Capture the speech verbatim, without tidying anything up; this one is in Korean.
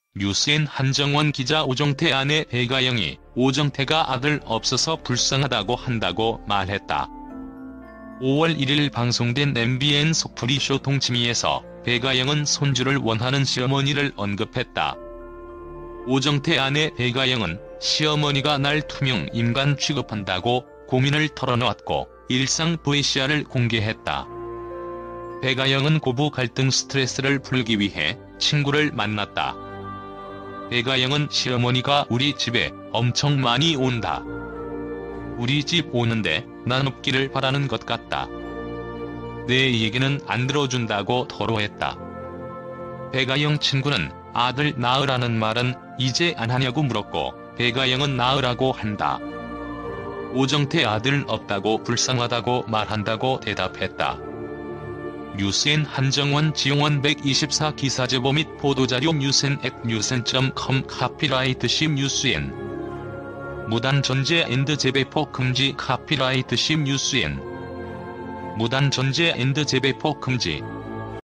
뉴스엔 한정원 기자 오정태 아내 배가영이 오정태가 아들 없어서 불쌍하다고 한다고 말했다. 오월 일일 방송된 엠비엔 속풀이쇼 동치미에서 배가영은 손주를 원하는 시어머니를 언급했다. 오정태 아내 배가영은 시어머니가 날 투명 인간 취급한다고 고민을 털어놓았고 일상 브이씨알을 공개했다. 배가영은 고부 갈등 스트레스를 풀기 위해 친구를 만났다. 배가영은 시어머니가 우리 집에 엄청 많이 온다. 우리 집 오는데 난 없기를 바라는 것 같다. 내 얘기는 안 들어준다고 토로했다. 배가영 친구는 아들 낳으라는 말은 이제 안 하냐고 물었고 배가영은 낳으라고 한다. 오정태 아들 없다고 불쌍하다고 말한다고 대답했다. 뉴스엔 한정원 지용원 백이십사 기사제보 및 보도자료 뉴스엔 앳 뉴스엔 닷 컴 카피라이트십 뉴스엔 무단 전제 앤드 재배포 금지 카피라이트십 뉴스엔 무단 전제 앤드 재배포 금지